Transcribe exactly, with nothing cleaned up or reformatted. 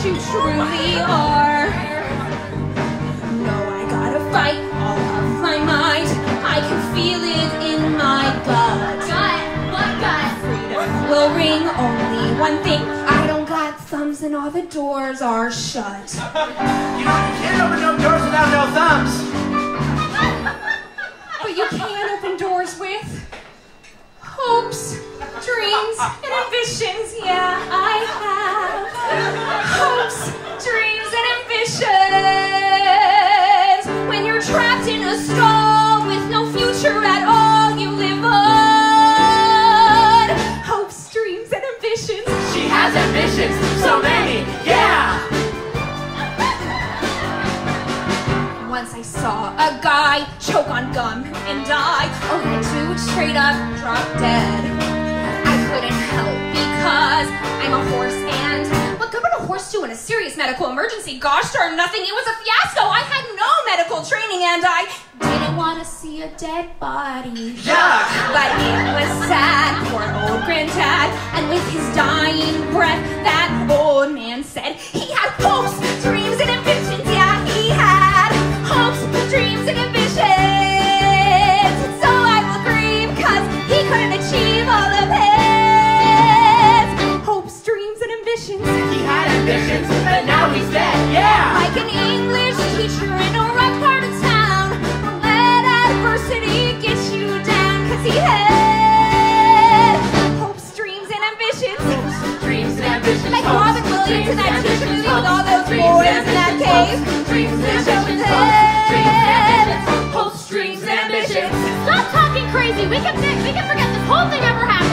you truly are. No, I gotta fight all of my might. I can feel it in my gut. Gut? What gut? Freedom will ring only one thing. I don't got thumbs and all the doors are shut. You can't open no doors without no thumbs. But you can open doors with hopes, dreams, and ambitions. Yeah, I have hopes, dreams, and ambitions. When you're trapped in a stall with no future at all, you live on hopes, dreams, and ambitions. She has ambitions, so many, yeah! Once I saw a guy choke on gum and die, or a dude straight up drop dead. I couldn't help because I'm a horse, and what good would a horse do in a serious medical emergency? Gosh darn nothing, it was a fiasco. I had no medical training and I didn't want to see a dead body. Yuck! But it was sad, poor old granddad, and with his dying breath, that old man said he had hopes, dreams, and ambitions. Yeah, he had hopes, dreams, and ambitions. So I will grieve, cause he couldn't achieve all of his hopes, dreams, and ambitions. He had ambitions, but now he's dead, yeah! Like an English teacher in a rough part of town, don't let adversity get you down, cause he had hopes, dreams, and ambitions. Hopes, dreams, and ambitions. Like Robin Williams in that teacher movie with all those boys in that cave. Dreams and ambitions. Hopes, dreams, and ambitions. Stop talking crazy. We can fix. We can forget this whole thing ever happened.